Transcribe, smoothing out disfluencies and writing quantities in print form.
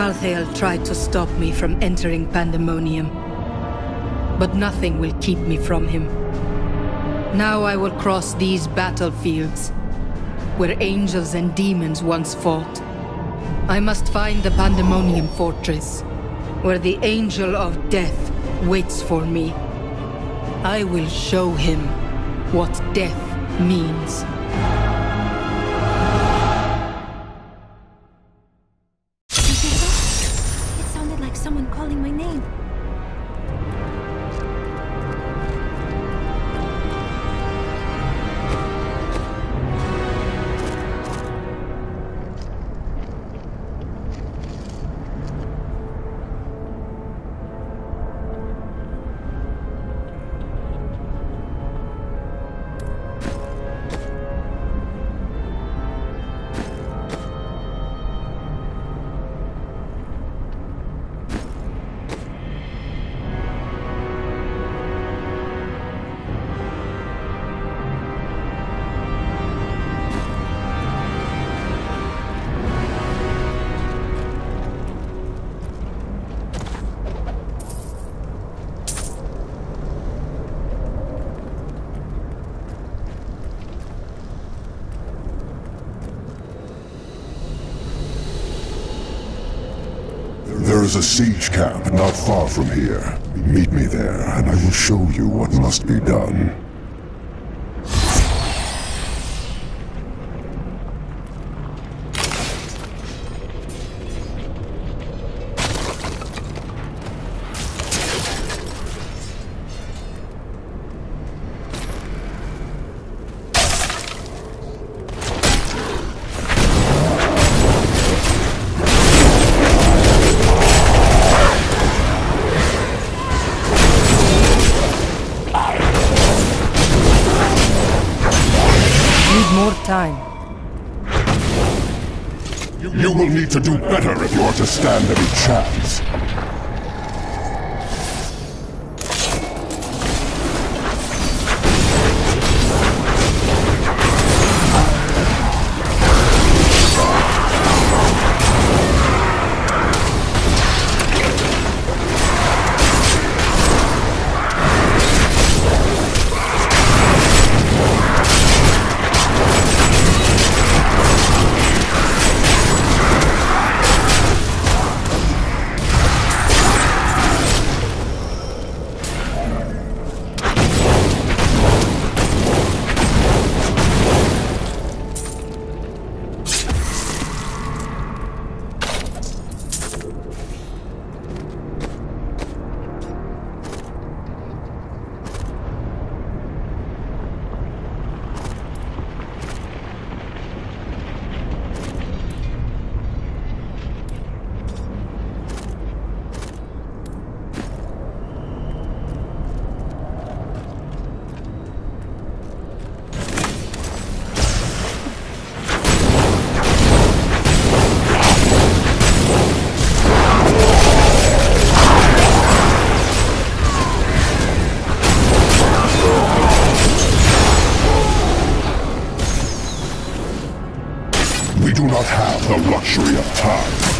Malthael tried to stop me from entering Pandemonium, but nothing will keep me from him. Now I will cross these battlefields, where angels and demons once fought. I must find the Pandemonium Fortress, where the Angel of Death waits for me. I will show him what death means. It sounded like someone calling my name. There is a siege camp not far from here. Meet me there, and I will show you what must be done. More time. You will need to do better if you are to stand any chance. We do not have the luxury of time.